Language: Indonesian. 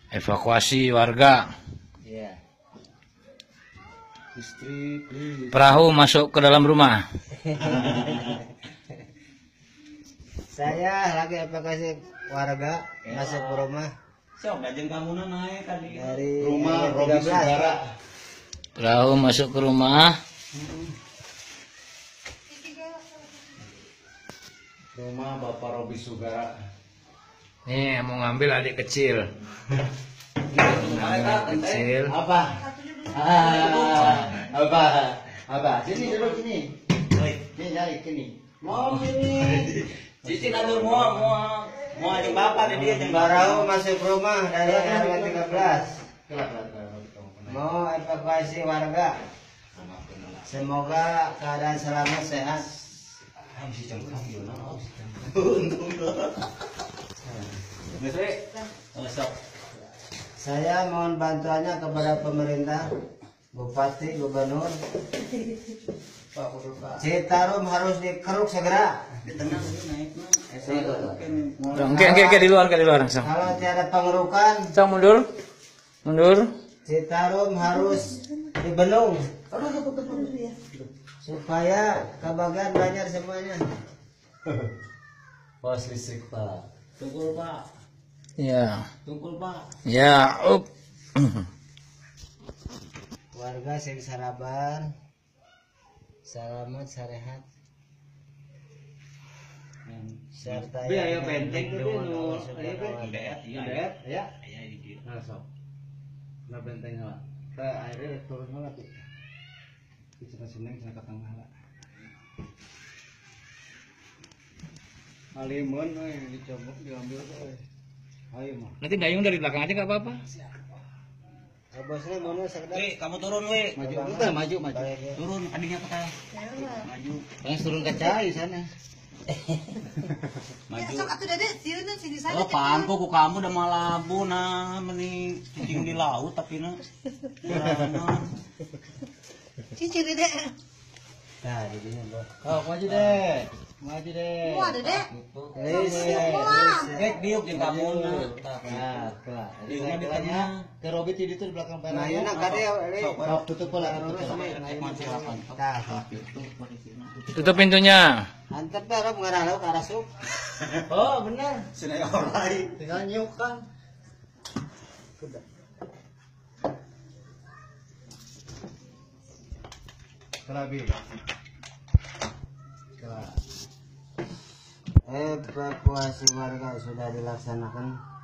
Evakuasi warga. Iya. Istri, please. Perahu masuk ke dalam rumah. Saya lagi evakuasi warga masuk ke rumah Sok gajeng kamu naik tadi. dari Rumah Robi 13. Sugara. Perahu masuk ke rumah. Rumah Bapak Robi Sugara. Nih mau ngambil adik kecil. Ngambil adik kecil. Apa? Apa? Sini duduk sini. Ini naik sini. Mau ini. Cici nandur mau ajeng bapak tadi ajeng Perahu masuk ke rumah dari RW 13. Kelak. Mau evakuasi warga. Semoga keadaan selamat sehat. untung loh. Sok. Saya mohon bantuannya kepada pemerintah, Bupati, Gubernur. Citarum harus dikeruk segera. Tenang naik Oke, di luar, Sang. Kalau tiada pengerukan, Sang mundur. Citarum harus dibendung supaya kebagian banyak semuanya. Pos listrik Pak. Tungkul pak. Ya. Tungkul pak. Ya, up. Warga sing saraban, selamat sehat. Serta Ayo benteng tuh Doa nu. segala Ayo macam. Ya. Iya di dieu. Nah, sok. Nah, benteng lah. Teh airnya turun lah tuh. Kita seneng ke tengah lah. Alimun dicoba diambil euy. Ayo mah. Nanti dayung dari belakang aja nggak apa-apa. Bosnya mau sekedar Weh, kamu turun weh. Maju udah maju. Turun adinya ke teh. Maju. Yang turun ke cai sana. Maju. Sok atuh Dede, sieun sini sana. Oh, pangku ku kamu udah malabu nah mending cicing di laut tapi na. Cici Dede. Nah, di sini, Bos. Oh, maju deh. Maju deh. Wah, Dede. Diuk jeung kamu na. Nah, kelah. Diuk mah di tengah. Ke Robi di itu di belakang perak. Nah, yeuna kade Sok tutup lah. Tutup pintunya. Antep dah mengarah lauk ke arah sup. Oh, benar. Seneng orang. Tinggal nyuk kan. Kelabi. Evakuasi warga sudah dilaksanakan.